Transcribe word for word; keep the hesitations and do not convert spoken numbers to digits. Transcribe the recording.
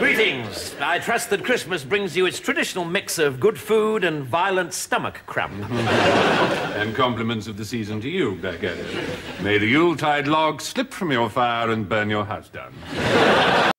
Greetings. I trust that Christmas brings you its traditional mix of good food and violent stomach cramp. And compliments of the season to you, Blackadder. May the Yuletide log slip from your fire and burn your house down.